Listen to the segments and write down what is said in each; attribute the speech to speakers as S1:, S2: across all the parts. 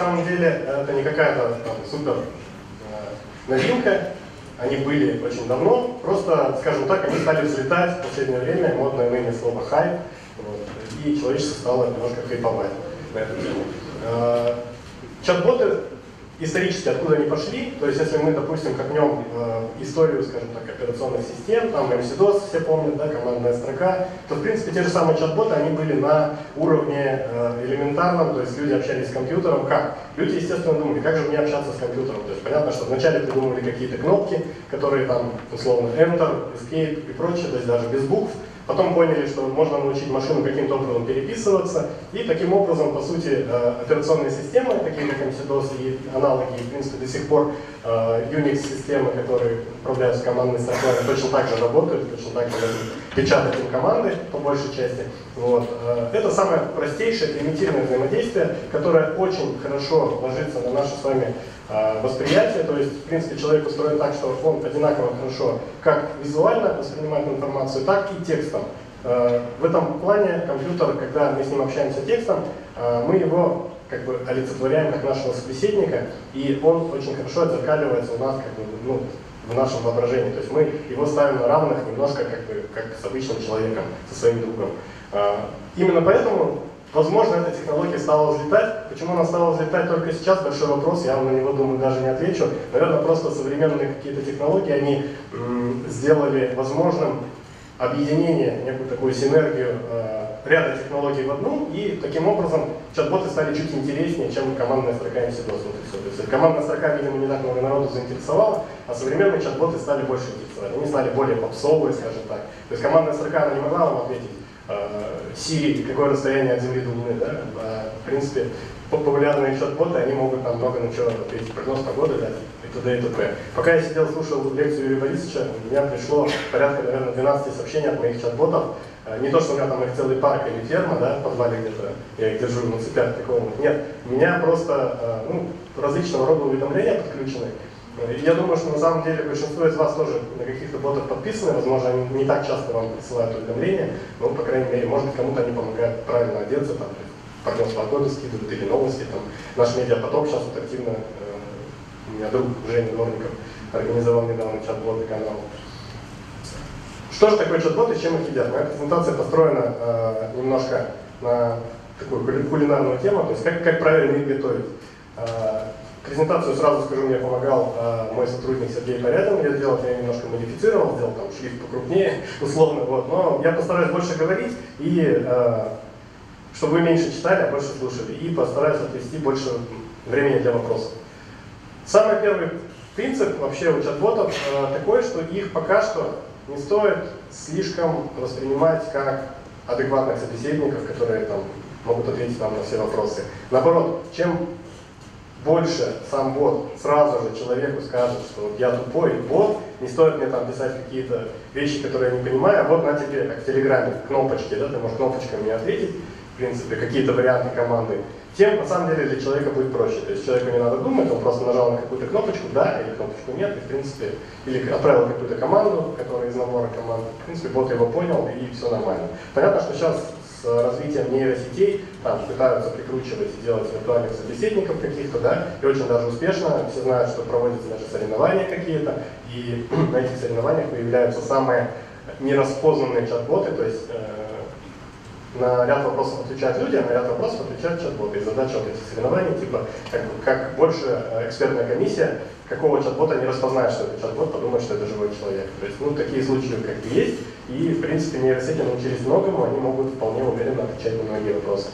S1: самом деле это не какая-то супер новинка. Они были очень давно, просто, скажем так, они стали взлетать в последнее время, модное ныне слово хайп, и человечество стало немножко хайповать на эту тему. Чат-боты исторически откуда они пошли, то есть если мы, допустим, копнем историю, скажем так, операционных систем, там MS-DOS все помнят, да, командная строка, то в принципе те же самые чат-боты, они были на уровне элементарном, то есть люди общались с компьютером. Как? Люди, естественно, думали, как же мне общаться с компьютером. То есть понятно, что вначале придумали какие-то кнопки, которые там, условно, Enter, Escape и прочее, то есть даже без букв. Потом поняли, что можно научить машину каким-то образом переписываться, и таким образом, по сути, операционные системы, такие как MS-DOS и аналоги, и, в принципе, до сих пор Unix-системы, которые управляются командной строкой, точно так же работают, точно так же печатать им команды, по большей части. Вот. Это самое простейшее, примитивное взаимодействие, которое очень хорошо ложится на наше с вами восприятие, то есть, в принципе, человек устроен так, что он одинаково хорошо как визуально воспринимает информацию, так и текстом. В этом плане компьютер, когда мы с ним общаемся текстом, мы его как бы олицетворяем как нашего собеседника, и он очень хорошо отзеркаливается у нас как бы, в нашем воображении. То есть мы его ставим на равных немножко как с обычным человеком, со своим другом. Именно поэтому, возможно, эта технология стала взлетать. Почему она стала взлетать только сейчас? Большой вопрос, я на него, думаю, даже не отвечу. Наверное, просто современные какие-то технологии, они сделали возможным объединение, некую такую синергию ряда технологий в одну, и таким образом чат-боты стали чуть интереснее, чем командная строка MS-DOS. То есть командная строка, видимо, не так много народу заинтересовала, а современные чат-боты стали больше интересовать. Они стали более попсовые, скажем так. То есть командная строка, она не могла вам ответить Siri, какое расстояние от Земли до Луны, да? В принципе, популярные чат-боты, они могут там много на чего ответить, прогноз погоды дать, и т.д. и т.п. Пока я сидел, слушал лекцию Юрия Борисовича, у меня пришло порядка, наверное, 12 сообщений от моих чат-ботов. Не то, что у меня там их целый парк или ферма, да, в подвале где-то, я их держу на цепях такого. Нет, у меня просто различного рода уведомления подключены. Я думаю, что на самом деле большинство из вас тоже на каких-то ботах подписаны, возможно, они не так часто вам присылают уведомления, но, по крайней мере, может быть, кому-то они помогают правильно одеться, там, прогноз погоды скидывают или новости. Там. Наш медиапоток сейчас вот активно, у меня друг Женя Дворников организовал недавно чат-бот и канал. Что же такое чат-бот и чем их едят? Моя презентация построена немножко на такую кулинарную тему, то есть как правильно их готовить. Презентацию, сразу скажу, мне помогал мой сотрудник Сергей Порядин, я немножко модифицировал, сделал там шрифт покрупнее, условно, вот. Но я постараюсь больше говорить, и чтобы вы меньше читали, а больше слушали, и постараюсь отвести больше времени для вопросов. Самый первый принцип вообще у чат-ботов такой, что их пока что не стоит слишком воспринимать как адекватных собеседников, которые там могут ответить вам на все вопросы. Наоборот, чем больше сам бот сразу же человеку скажет, что я тупой бот, не стоит мне там писать какие-то вещи, которые я не понимаю, а вот на тебе, как в Телеграме, кнопочки, да, ты можешь кнопочками мне ответить, в принципе, какие-то варианты команды, тем на самом деле для человека будет проще. То есть человеку не надо думать, он просто нажал на какую-то кнопочку, да, или кнопочку нет, и в принципе, или отправил какую-то команду, которая из набора команд, в принципе, бот его понял, и все нормально. Понятно, что сейчас с развитием нейросетей там пытаются прикручивать и делать виртуальных собеседников каких-то, да, и очень даже успешно. Все знают, что проводятся даже соревнования какие-то, и на этих соревнованиях появляются самые нераспознанные чат-боты, то есть на ряд вопросов отвечают люди, а на ряд вопросов отвечают чат-боты. И задача вот этих соревнований, типа, как больше экспертная комиссия, какого чат-бота не распознает, что это чат-бот, подумает, что это живой человек. То есть, такие случаи как бы есть, и, в принципе, нейросети научились многому, они могут вполне уверенно отвечать на многие вопросы.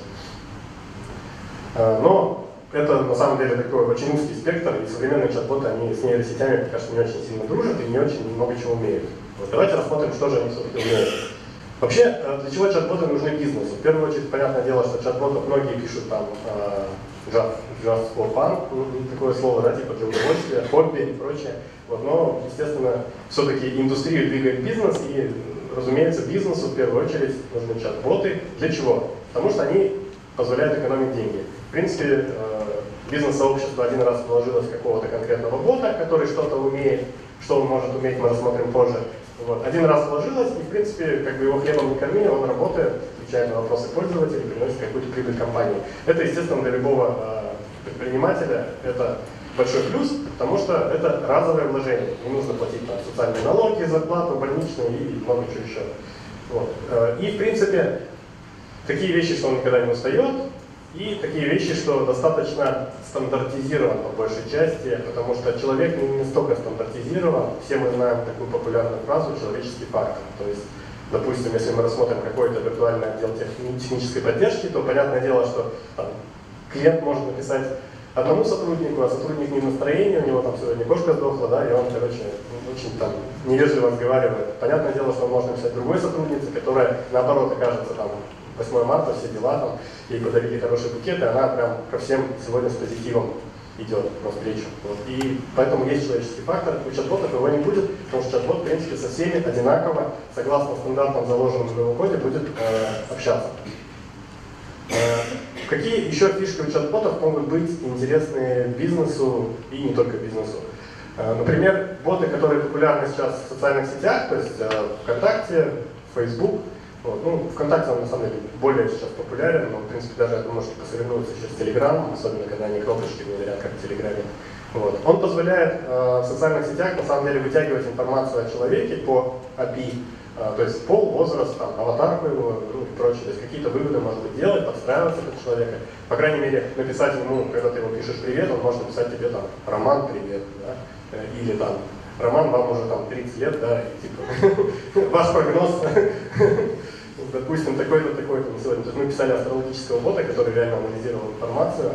S1: Но это, на самом деле, такой очень узкий спектр, и современные чат-боты, они с нейросетями, пока что, не очень сильно дружат и не очень много чего умеют. Вот, давайте рассмотрим, что же они, собственно, умеют. Вообще, для чего чат-боты нужны бизнесу? В первую очередь, понятное дело, что чат-ботов многие пишут там just for fun, такое слово, да, типа для удовольствия, хобби и прочее. Вот, но, естественно, все-таки индустрию двигает бизнес, и, разумеется, бизнесу в первую очередь нужны чат-боты. Для чего? Потому что они позволяют экономить деньги. В принципе, бизнес-сообщество один раз вложилось в какого-то конкретного бота, который что-то умеет, что он может уметь, мы рассмотрим позже. Вот. Один раз вложилось, и в принципе, как бы его хлебом не кормили, он работает, отвечает на вопросы пользователей, приносит какую-то прибыль компании. Это, естественно, для любого предпринимателя это большой плюс, потому что это разовое вложение. Не нужно платить там социальные налоги, зарплату, больничные и много чего еще. Вот. И в принципе, такие вещи, что он никогда не устает, и такие вещи, что достаточно стандартизирован по большей части, потому что человек не столько стандартизирован. Все мы знаем такую популярную фразу «человеческий фактор». То есть, допустим, если мы рассмотрим какой-то виртуальный отдел технической поддержки, то понятное дело, что там, клиент может написать одному сотруднику, а сотрудник не в настроении, у него там сегодня кошка сдохла, да, и он, короче, очень там невежливо разговаривает. Понятное дело, что он может написать другой сотруднице, которая, наоборот, окажется там 8 марта, все дела, там, ей подарили хороший букет, и она прям ко всем сегодня с позитивом идет навстречу. Вот. И поэтому есть человеческий фактор. У чат-ботов его не будет, потому что чат-бот, в принципе, со всеми одинаково, согласно стандартам, заложенным в его коде, будет общаться. Какие еще фишки у чат-ботов могут быть интересны бизнесу и не только бизнесу? Например, боты, которые популярны сейчас в социальных сетях, то есть ВКонтакте, Facebook. Вот. Ну, ВКонтакте он на самом деле более сейчас популярен, но в принципе даже я думаю, что посоревнуется сейчас с Телеграмом, особенно когда они кнопочки внедрят, как в Телеграме. Вот. Он позволяет в социальных сетях на самом деле вытягивать информацию о человеке по API, то есть пол, возраст, там, аватарку его, ну, и прочее, то есть какие-то выводы может быть делать, подстраиваться под человека. По крайней мере, написать ему, когда ты ему пишешь привет, он может написать тебе там Роман, привет, да? Или там Роман, вам уже там 30 лет, да, и типа ваш прогноз, допустим, такой-то, такой-то на сегодня. То есть мы писали астрологического бота, который реально анализировал информацию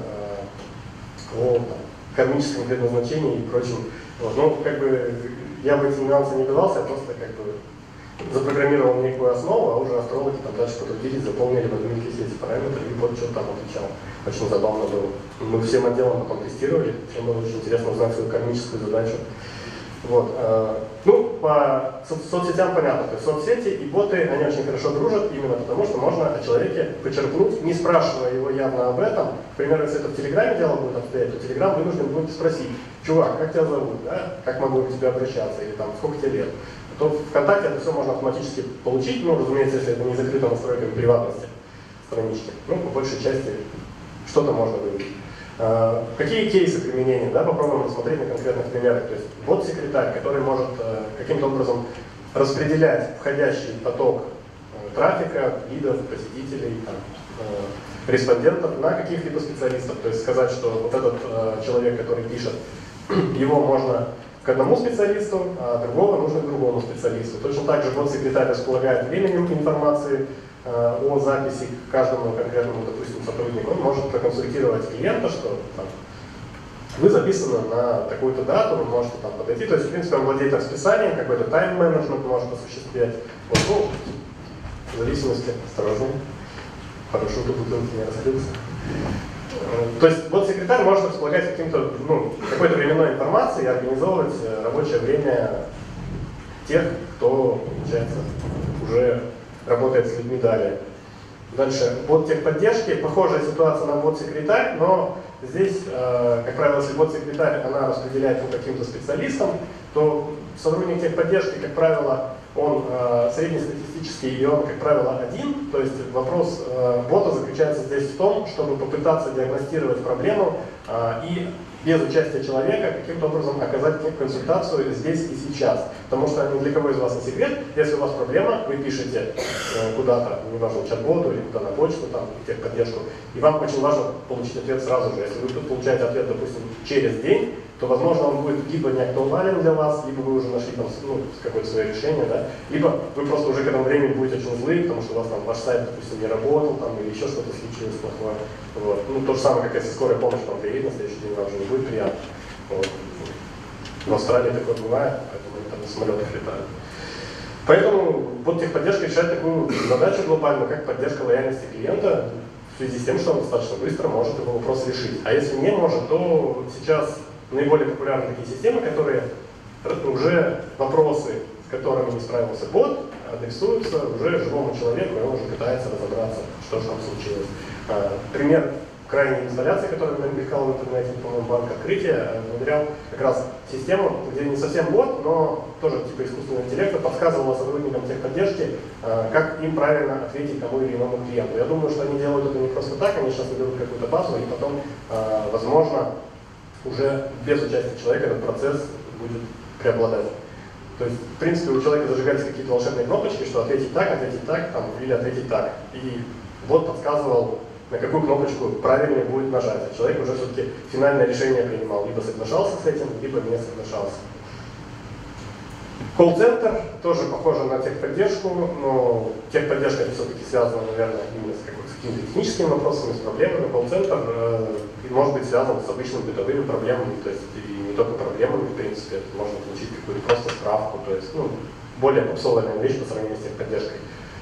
S1: о там, кармическом предназначении и прочем. Вот. Ну, как бы я в эти нюансы не вдавался, я просто как бы запрограммировал некую основу, а уже астрологи там дальше потрудились, заполнили в админке все эти параметры, и вот что там отвечал. Очень забавно было. Мы всем отделом потом тестировали, всем было очень интересно узнать свою кармическую задачу. Вот. Ну, по соцсетям понятно, то есть соцсети и боты, они очень хорошо дружат, именно потому что можно о человеке почерпнуть, не спрашивая его явно об этом. К примеру, если это в Телеграме дело будет обстоять, то Телеграм вынужден будет спросить: чувак, как тебя зовут, да? Как могу к тебе обращаться, или там, сколько тебе лет. То ВКонтакте это все можно автоматически получить, ну, разумеется, если это не закрыто настройками приватности странички. Ну, по большей части что-то можно вывести. Какие кейсы применения? Да, попробуем рассмотреть на конкретных примерах. То есть бот-секретарь, который может каким-то образом распределять входящий поток трафика, лидов, посетителей, там, респондентов на каких-либо специалистов. То есть сказать, что вот этот человек, который пишет, его можно к одному специалисту, а другого нужно к другому специалисту. Точно так же бот-секретарь располагает временем информации о записи к каждому конкретному, допустим, сотруднику. Он может проконсультировать клиента, что там, вы записаны на такую-то дату, вы можете там подойти. То есть, в принципе, он владеет расписанием, какой-то тайм-менеджмент может осуществлять. Вот, ну, в зависимости, осторожно, парашют у бутылки не раскрылся. То есть бот-секретарь может располагать каким-то, ну, какой-то временной информацией и организовывать рабочее время тех, кто, получается, уже работает с людьми далее. Дальше, бот техподдержки, похожая ситуация на бот-секретарь, но здесь, как правило, если бот-секретарь она распределяет его каким-то специалистам, то сотрудник техподдержки, как правило, он среднестатистический, и он, как правило, один. То есть вопрос бота заключается здесь в том, чтобы попытаться диагностировать проблему и без участия человека каким-то образом оказать консультацию здесь и сейчас. Потому что ни для кого из вас не секрет, если у вас проблема, вы пишете куда-то, неважно, чат-боту или куда на почту, там, техподдержку, и вам очень важно получить ответ сразу же. Если вы получаете ответ, допустим, через день, то, возможно, он будет либо не актуален для вас, либо вы уже нашли там, ну, какое-то свое решение, да? Либо вы просто уже к этому времени будете очень злы, потому что у вас там ваш сайт, допустим, не работал, там, или еще что-то случилось плохое. Вот. Ну, то же самое, как если скорая помощь вам приедет на следующий день, вам уже не будет приятно. Вот. В Австралии такое бывает, поэтому они там на самолетах летают. Поэтому бот техподдержка решает такую задачу глобальную, как поддержка лояльности клиента, в связи с тем, что он достаточно быстро может его вопрос решить. А если не может, то сейчас наиболее популярны такие системы, которые уже вопросы, с которыми не справился бот, адресуются уже живому человеку, и он уже пытается разобраться, что же там случилось. Пример крайней инсталляции, которая мелькала в интернете, по-моему, банк открытия, внедрял как раз систему, где не совсем бот, но тоже типа искусственного интеллекта подсказывала сотрудникам техподдержки, как им правильно ответить тому или иному клиенту. Я думаю, что они делают это не просто так, они сейчас наберут какую-то базу, и потом, возможно, уже без участия человека этот процесс будет преобладать. То есть, в принципе, у человека зажигались какие-то волшебные кнопочки, что ответить так, там, или ответить так. И бот подсказывал, на какую кнопочку правильнее будет нажать. А человек уже все-таки финальное решение принимал, либо соглашался с этим, либо не соглашался. Колл-центр тоже похоже на техподдержку, но техподдержка это все-таки связана, наверное, именно с какими-то техническими вопросами, с проблемами. Колл-центр может быть связан с обычными бытовыми проблемами, то есть и не только проблемами, в принципе, это можно получить какую-то просто справку, то есть более попсовая вещь по сравнению с техподдержкой.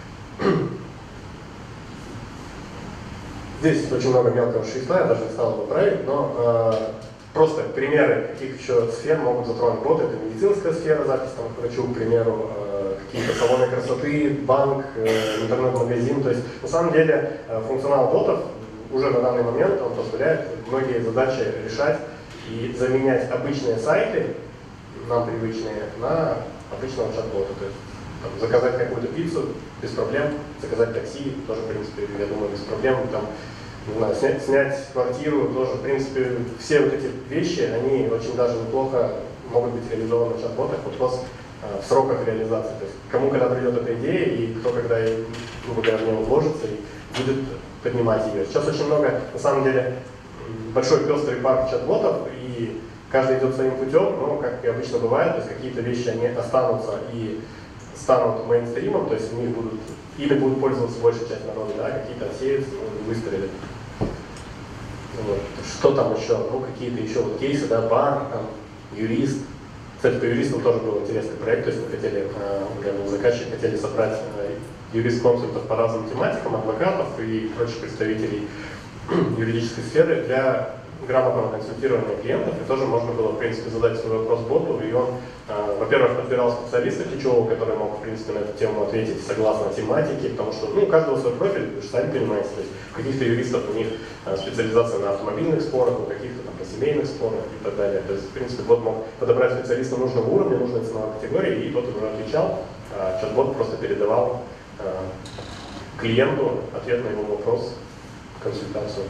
S1: Здесь очень много мелкого шрифта, я даже не стал его править, но просто примеры, каких еще сфер могут затронуть боты. Это медицинская сфера, запись там к врачу, к примеру, какие-то салоны красоты, банк, интернет-магазин. То есть на самом деле функционал ботов уже на данный момент он позволяет многие задачи решать и заменять обычные сайты, нам привычные, на обычного чат-бота. То есть там, заказать какую-то пиццу без проблем, заказать такси тоже, в принципе, я думаю, без проблем. Там, не знаю, снять квартиру тоже, в принципе, все вот эти вещи, они очень даже неплохо могут быть реализованы в чат-ботах. Вопрос в сроках реализации. То есть кому когда придет эта идея и кто когда, грубо говоря, в нее вложится и будет поднимать ее. Сейчас очень много, на самом деле, большой пестрый парк чат-ботов, и каждый идет своим путем, но, как и обычно бывает, то есть какие-то вещи, они останутся и станут мейнстримом, то есть ими будут пользоваться большая часть народа, да, какие-то отсеются, выстрелят. Вот. Что там еще? Какие-то еще вот кейсы, да, бар, там, юрист. Кстати, по юристам тоже был интересный проект, то есть мы хотели, заказчик хотели собрать юрист-консультов по разным тематикам, адвокатов и прочих представителей юридической сферы для грамотного консультирования клиентов, и тоже можно было, в принципе, задать свой вопрос боту, и он, во-первых, подбирал специалиста ключевого, который мог, в принципе, на эту тему ответить согласно тематике, потому что, у каждого свой профиль, вы же сами понимаете, то есть у каких-то юристов у них специализация на автомобильных спорах, у каких-то там на семейных спорах и так далее. То есть, в принципе, бот мог подобрать специалиста нужного уровня, нужной ценовой категории, и тот уже отвечал, а чат-бот просто передавал клиенту ответ на его вопрос, консультацию.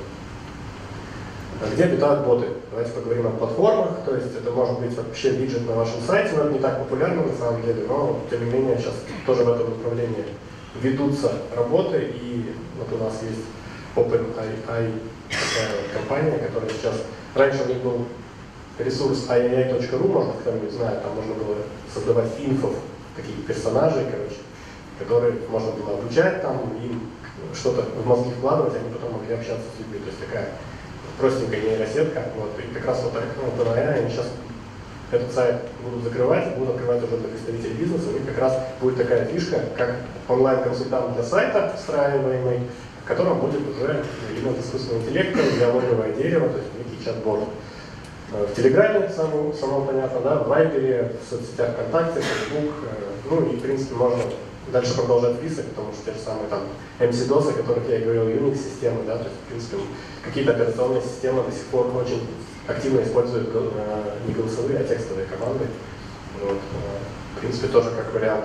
S1: Где обитают боты? Давайте поговорим о платформах, то есть это может быть вообще виджет на вашем сайте, но это не так популярно на самом деле, но тем не менее сейчас тоже в этом направлении ведутся работы, и вот у нас есть OpenAI компания, которая сейчас, раньше у них был ресурс iai.ru, может кто-нибудь знает, там можно было создавать инфо, каких-то персонажей, которые можно было обучать, там им что-то в мозги вкладывать, они потом могли общаться с людьми, то есть такая простенькая нейросетка, вот, и как раз вот так, они сейчас этот сайт будут закрывать, будут открывать уже для представителей бизнеса, и как раз будет такая фишка, как онлайн-консультант для сайта, встраиваемый, в котором будет уже элемент искусственного интеллекта, диалоговое дерево, то есть некий чат-бот. В Телеграме, само понятно, да, в Вайбере, в соцсетях ВКонтакте, Facebook, и, в принципе, можно дальше продолжать список, потому что те же самые там MC-DOS, о которых я и говорил, Unix-системы, да, то есть, в принципе, какие-то операционные системы до сих пор очень активно используют не голосовые, а текстовые команды. Вот, в принципе, тоже как вариант.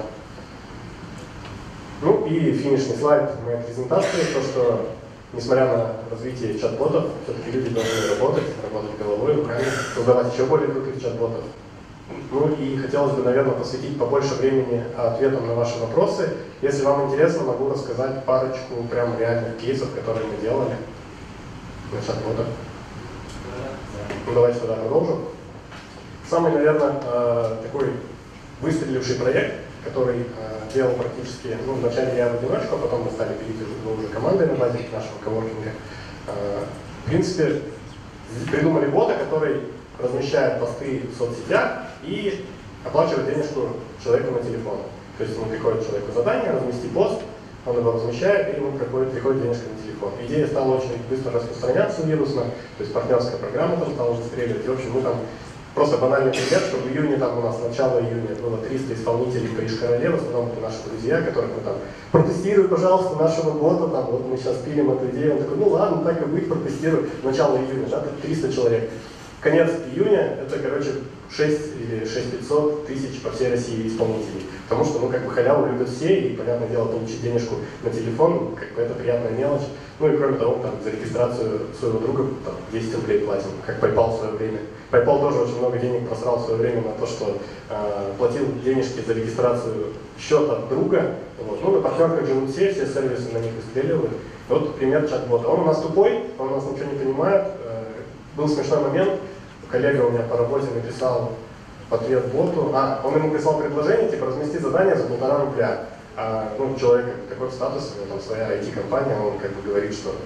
S1: И финишный слайд моей презентации, то, что несмотря на развитие чат-ботов, все-таки люди должны работать головой, руками, создавать еще более крутых чат-ботов. И хотелось бы, наверное, посвятить побольше времени ответам на ваши вопросы. Если вам интересно, могу рассказать парочку прям реальных кейсов, которые мы делали на чат-ботах. Давайте тогда продолжим. Самый, наверное, такой выстреливший проект, который делал практически, вначале я в одиночку, а потом мы стали пилить уже командой на базе нашего коворкинга. В принципе, придумали бота, который размещает посты в соцсетях и оплачивает денежку человеку на телефон. То есть ему приходит человеку задание, размести пост, он его размещает, и ему приходит денежка на телефон. Идея стала очень быстро распространяться вирусно, то есть партнерская программа там стала выстреливать, и в общем мы там Просто банальный пример, что в июне, там у нас начало июня было 300 исполнителей Париж-Короле, в основном это наши друзья, которых мы там протестируй, пожалуйста, нашего бота, там, вот мы сейчас пилим эту идею, он такой, ну ладно, так и быть, протестируй. Начало июня, да, 300 человек. Конец июня, это, короче, 6 или 6500 тысяч по всей России исполнителей. Потому что, ну, как бы халяву любят все, и, понятное дело, получить денежку на телефон, как бы это приятная мелочь. Ну и кроме того, там, за регистрацию своего друга там, 10 рублей платим, как PayPal в свое время. PayPal тоже очень много денег просрал в свое время на то, что платил денежки за регистрацию счета друга. Вот. Ну, на партнерках живут все сервисы на них выстреливают. Вот пример чат-бота. Он у нас тупой, он у нас ничего не понимает. Был смешной момент, коллега у меня по работе написал в ответ боту, он ему прислал предложение, типа, размести задание за 1,5 рубля. Ну, человек такой статус, у него там своя IT-компания, он как бы говорит, что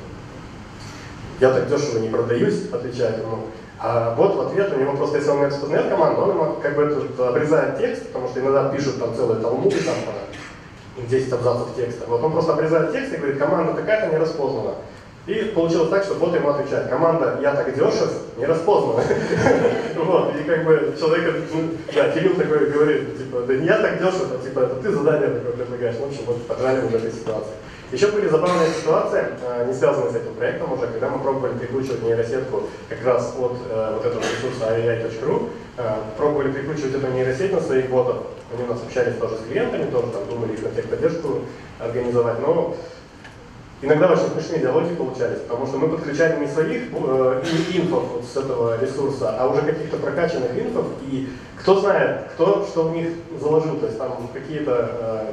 S1: я так дешево не продаюсь, отвечает ему. А бот в ответ, у него просто, если он не распознает команду, он ему как бы обрезает текст, потому что иногда пишут там целые талмуды, там по 10 абзацев текста. Вот он просто обрезает текст и говорит, команда такая-то не распознана. И получилось так, что бот ему отвечает, команда «я так дешев» не распознана. Вот, и как бы человек, да, Кирилл такой говорит, типа, да не я так дешев, а типа, это ты задание такое предлагаешь. В общем, вот поджали в этой ситуации. Еще были забавные ситуации, не связанные с этим проектом уже, когда мы пробовали прикручивать нейросетку как раз от вот этого ресурса ai.ru, пробовали прикручивать эту нейросеть на своих ботов. Они у нас общались тоже с клиентами, тоже там думали их на техподдержку организовать, но иногда очень смешные диалоги получались, потому что мы подключали не своих инфов вот с этого ресурса, а уже каких-то прокачанных инфов, и кто знает, кто что в них заложил, то есть там какие-то,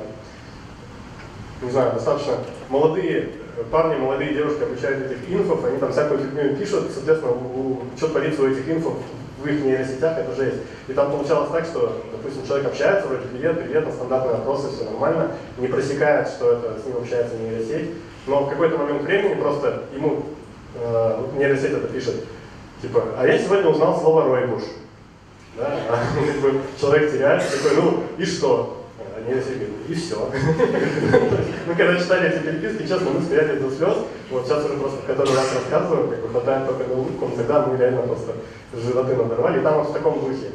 S1: не знаю, достаточно молодые парни, молодые девушки обучают этих инфов, они там всякую фигню пишут, соответственно, что творится у этих инфов в их нейросетях, это жесть. И там получалось так, что, допустим, человек общается, вроде привет, на стандартные вопросы, все нормально, не просекает, что это с ним общается нейросеть, но в какой-то момент времени просто ему нейросеть это пишет, типа, а я сегодня узнал слово «ройбуш». Да? А человек теряется, такой, ну и что? А нейросеть говорит, и все. Мы когда читали эти переписки, честно, мы смеялись до слез. Вот сейчас уже просто в который раз рассказываем, как бы хватает только на улыбку, но тогда мы реально просто животы надорвали. И там вот в таком духе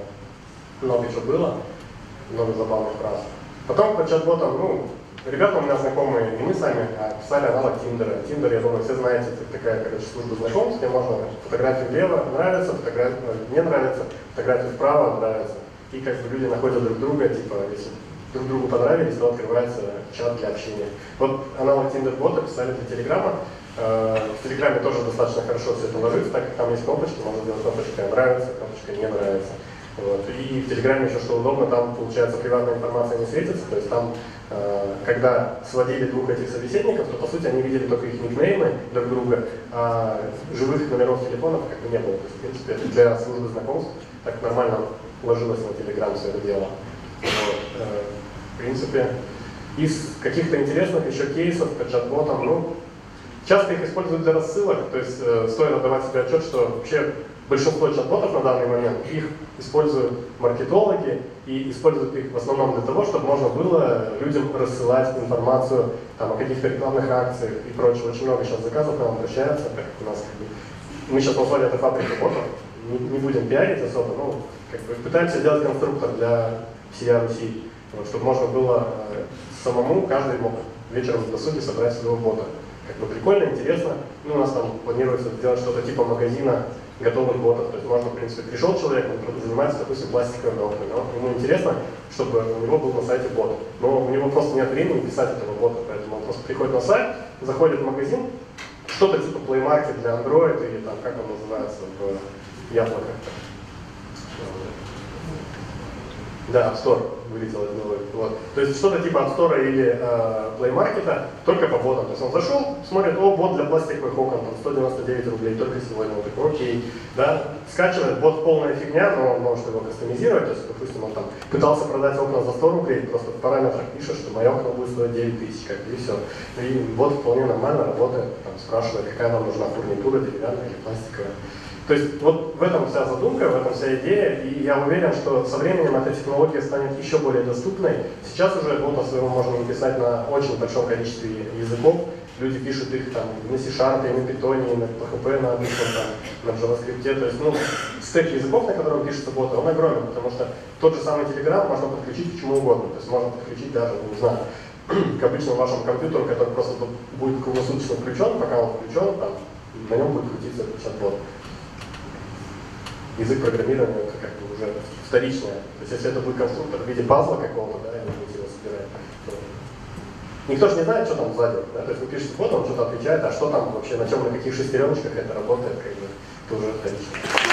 S1: много чего было, много забавных фраз. Потом по чат-ботам, ну, ребята у меня знакомые, и мы сами писали аналог Тиндера. Тиндер, я думаю, все знаете, это такая, короче, служба знакомств, где можно фотографию влево нравится, фотографию не нравится, фотографию вправо нравится. И как бы люди находят друг друга, типа, если друг другу понравились, то открывается чат для общения. Вот аналог Тиндер-бота писали для Телеграма. В Телеграме тоже достаточно хорошо все это ложится, так как там есть кнопочки, можно делать кнопочка «нравится», кнопочка «не нравится». Вот. И в Телеграме еще что удобно, там, получается, приватная информация не светится, то есть там, когда сводили двух этих собеседников, то, по сути, они видели только их никнеймы друг друга, а живых номеров телефонов как бы не было. То есть, в принципе, для службы знакомств так нормально ложилось на Телеграм все это дело. Вот. В принципе, из каких-то интересных еще кейсов по чат-ботам, ну, часто их используют для рассылок, то есть стоит отдавать себе отчет, что вообще большинство чат-ботов на данный момент, их используют маркетологи и используют их в основном для того, чтобы можно было людям рассылать информацию там, о каких-то рекламных акциях и прочее. Очень много сейчас заказов к нам обращаются, так как у нас как бы, мы сейчас назвали это фабрика ботов, не будем пиарить особо, но как бы, пытаемся сделать конструктор для всей Руси, вот, чтобы можно было самому, каждый мог вечером в досуге собрать своего бота. Как бы прикольно, интересно. Ну, у нас там планируется сделать что-то типа магазина готовых ботов. То есть можно, в принципе, пришел человек, он занимается, допустим, пластиковыми окнами. Ему интересно, чтобы у него был на сайте бот. Но у него просто нет времени писать этого бота, поэтому он просто приходит на сайт, заходит в магазин, что-то типа Play Market для Android или там, как он называется, в яблоках. Да, App Store вылетел из головы. Вот. То есть что-то типа App Store или Play Market, только по ботам. То есть он зашел, смотрит, о, бот для пластиковых окон, там 199 рублей только сегодня. Он такой, окей, да, скачивает, бот полная фигня, но он может его кастомизировать. То есть, допустим, он там пытался продать окна за 100 рублей, просто в параметрах пишет, что мои окна будут стоить 9000, как бы, и все. И бот вполне нормально работает, там, спрашивает, какая нам нужна фурнитура, деревянная или пластиковая. То есть вот в этом вся задумка, в этом вся идея, и я уверен, что со временем эта технология станет еще более доступной. Сейчас уже бота своего можно написать на очень большом количестве языков. Люди пишут их там на C-Sharp, на Python, на PHP, на JavaScript. То есть, ну, стек языков, на котором пишется бот, он огромен, потому что тот же самый Telegram можно подключить к чему угодно. То есть можно подключить даже, не знаю, к обычному вашему компьютеру, который просто будет круглосуточно включен, пока он включен, там, на нем будет крутиться этот чат-бот. Язык программирования это как бы уже вторичное. То есть если это будет конструктор в виде пазла какого-то, да, и вы будете его собирать, то никто же не знает, что там сзади. Да? То есть вы пишете код, он что-то отвечает, а что там вообще, на чем, на каких шестереночках это работает, как бы, это уже вторично.